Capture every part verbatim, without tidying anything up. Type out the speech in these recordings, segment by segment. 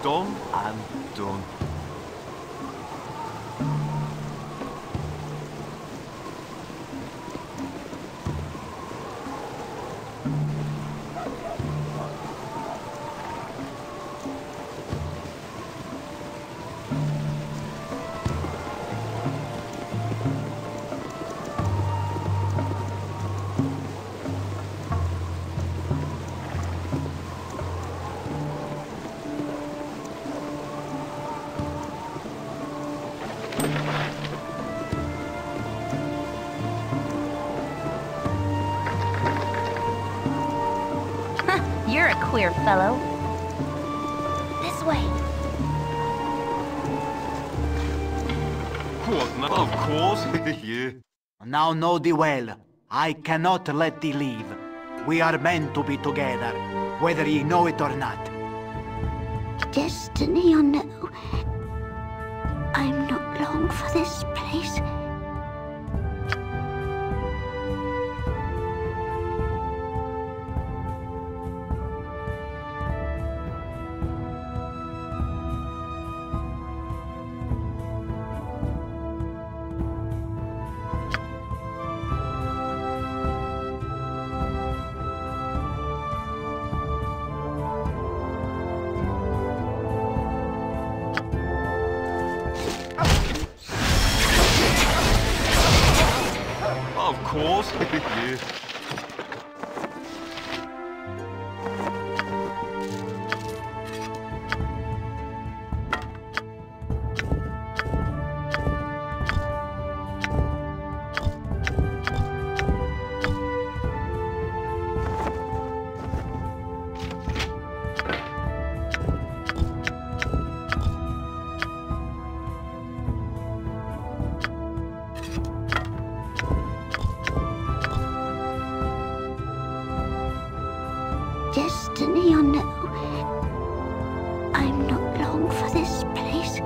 Done and done. You're a queer fellow. This way. What now? Of course, yeah. Now know thee well. I cannot let thee leave. We are meant to be together, whether ye know it or not. Destiny or no, I'm not long for this place. Of course, yeah. Destiny or no, I'm not long for this place.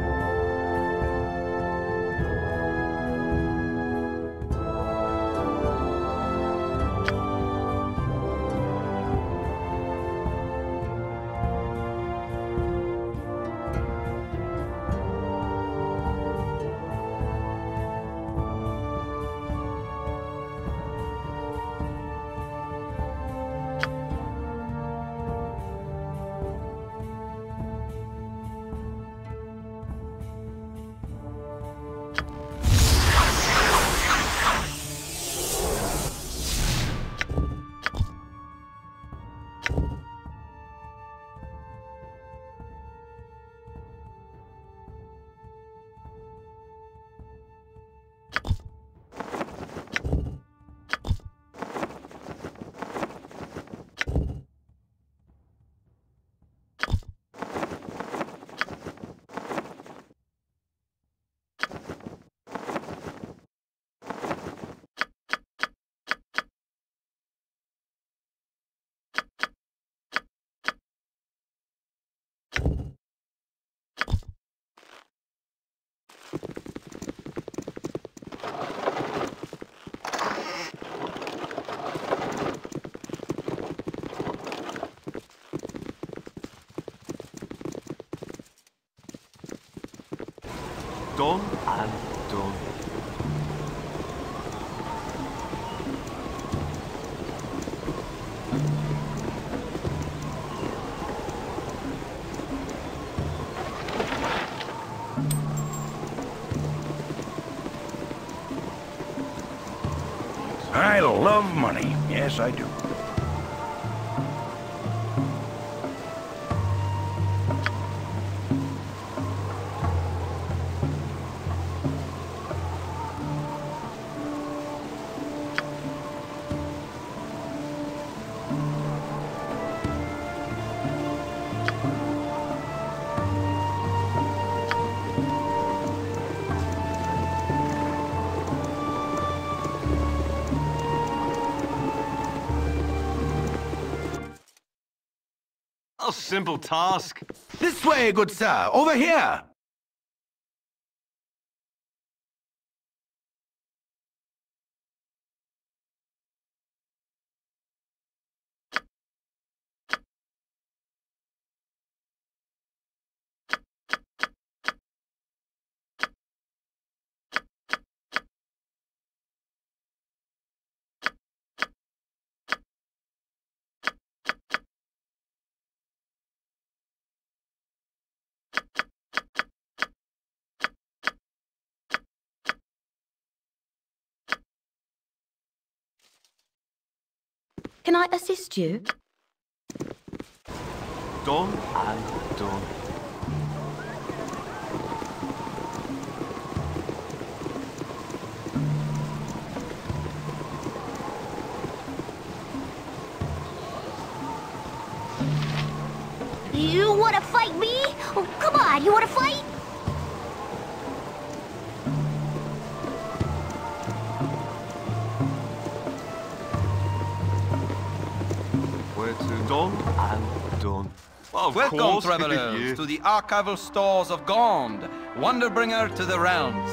Done and done. I love money. Yes, I do. A simple task. This way, good sir. Over here. Can I assist you? Done and done. You wanna fight me? Oh, come on, you wanna fight? Where to? Done and done. Well, of Welcome, course. travelers, Yeah. to the archival stores of Gond, Wonderbringer to the realms.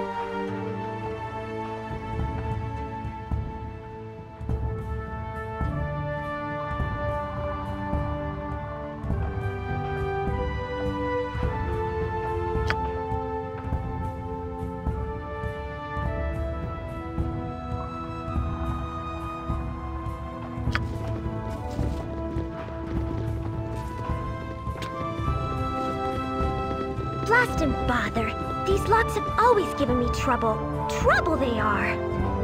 Blast and bother. These locks have always given me trouble. Trouble they are.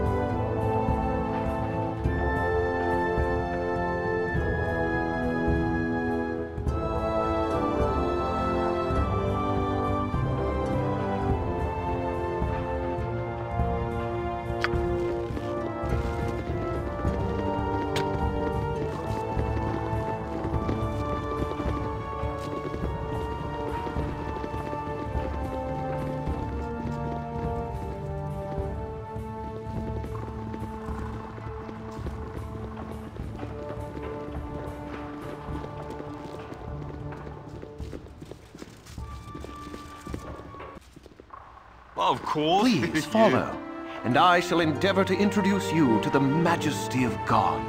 Well, of course. Please Yeah. follow, and I shall endeavor to introduce you to the Majesty of God.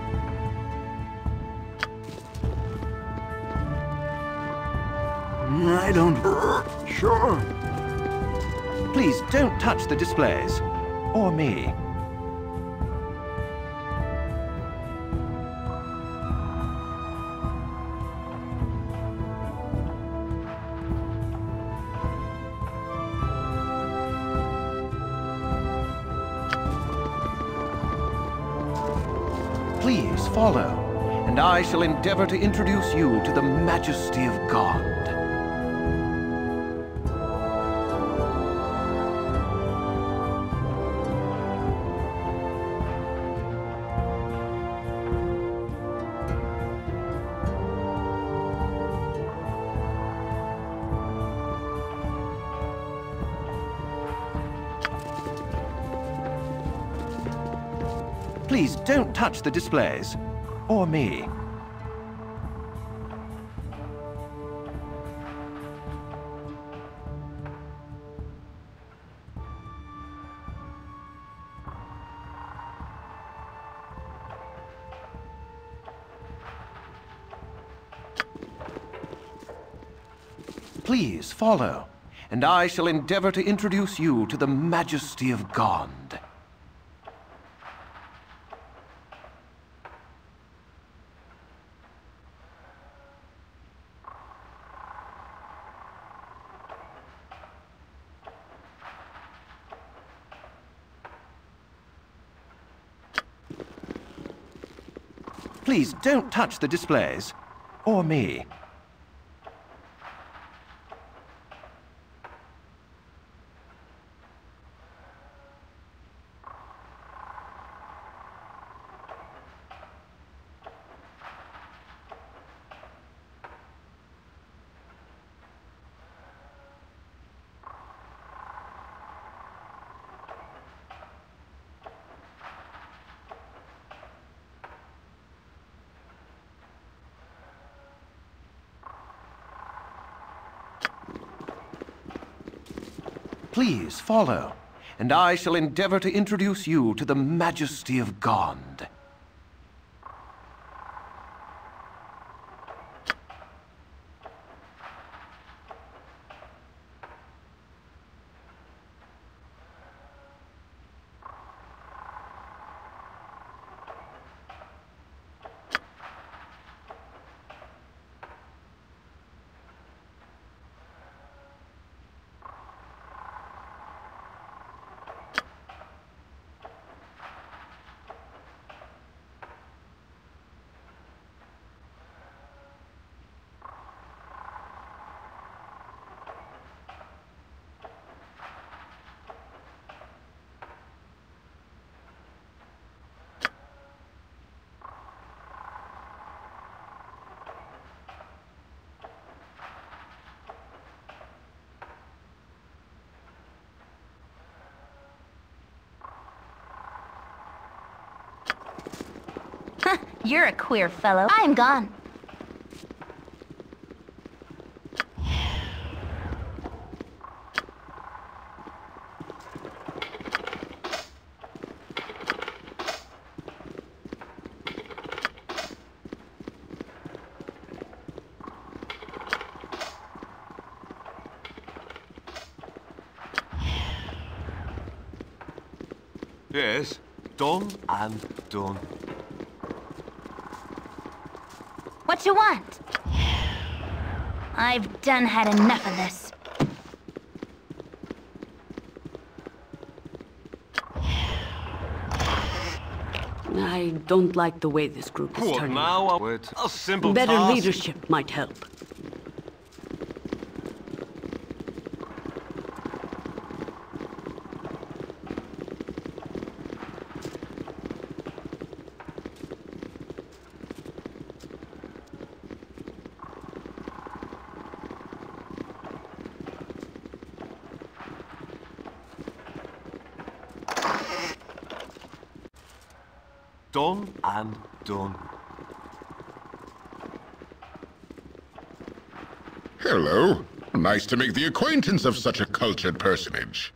I don't... Sure. Please don't touch the displays, or me. Please follow, and I shall endeavor to introduce you to the Majesty of God. Please don't touch the displays, or me. Please follow, and I shall endeavor to introduce you to the Majesty of God. Please don't touch the displays, or me. Please follow, and I shall endeavor to introduce you to the Majesty of God. You're a queer fellow. I'm gone. Yes, done and done. What you want? I've done had enough of this. I don't like the way this group is What turning now? out. Wait, a simple Better task. leadership might help. Done and done. Hello. Nice to make the acquaintance of such a cultured personage.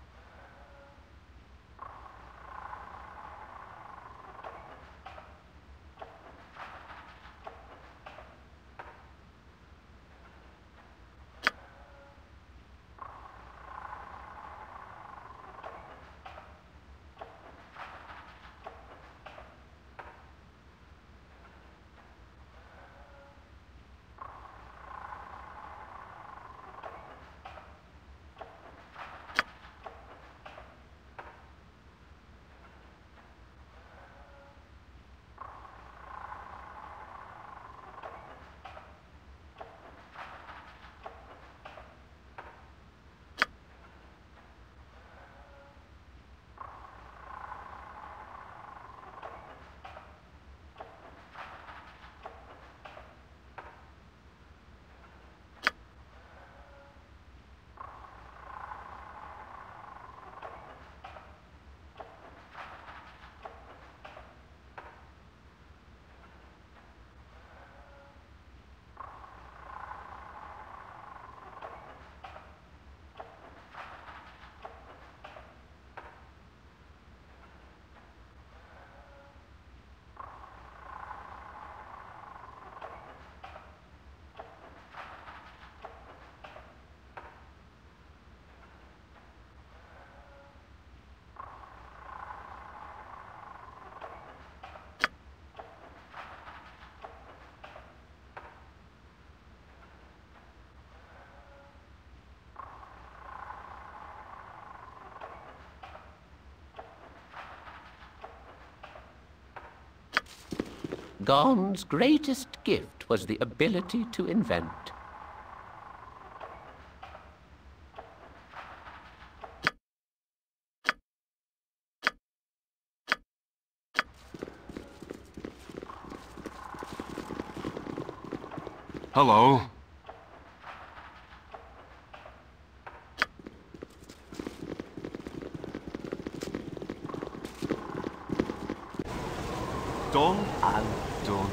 Gon's greatest gift was the ability to invent. Hello. Done and done.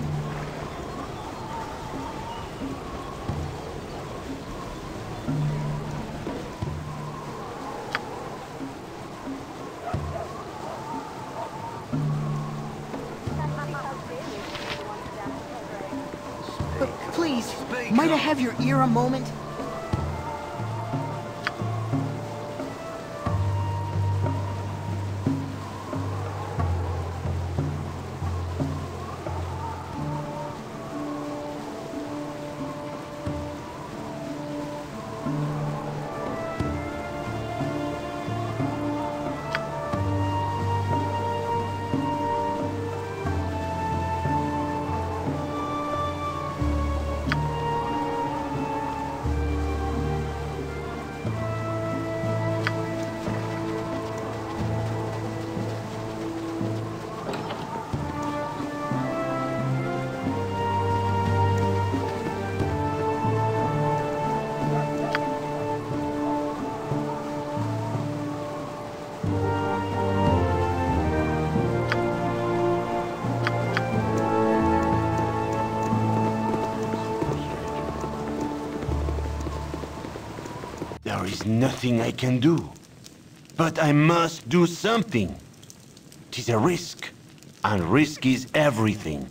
But please, might I have your ear a moment? There is nothing I can do. But I must do something. It is a risk, and risk is everything.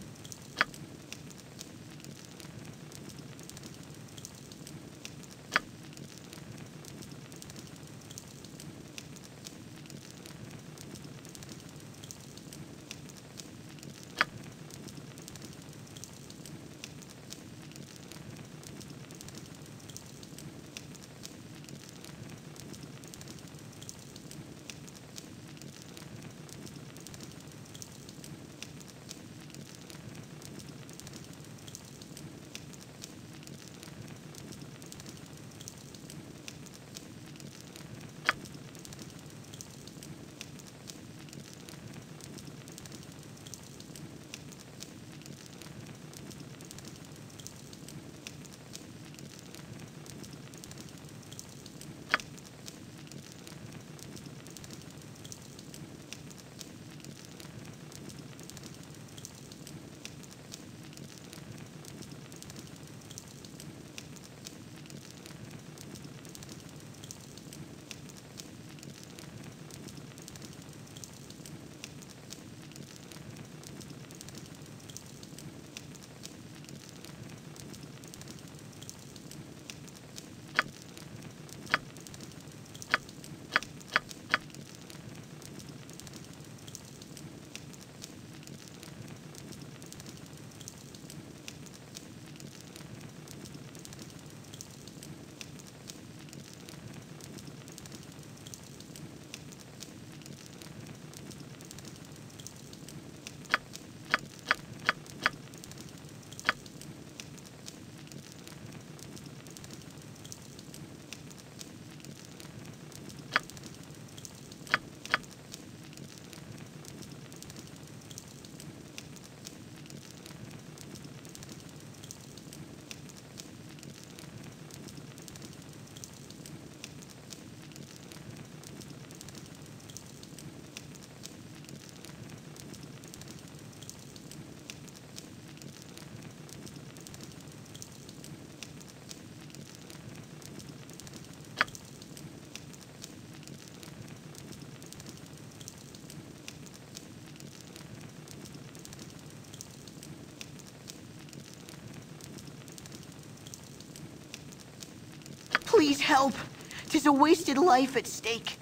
Please help. 'Tis a wasted life at stake.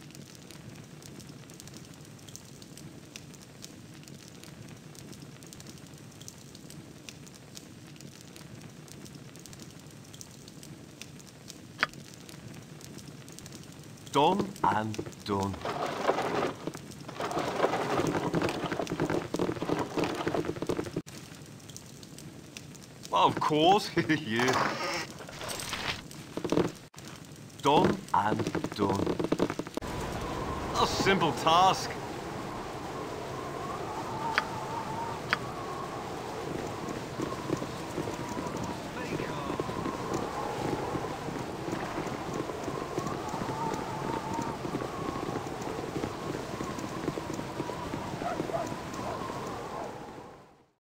Done and done. Well, of course, yeah. Done and done. A simple task.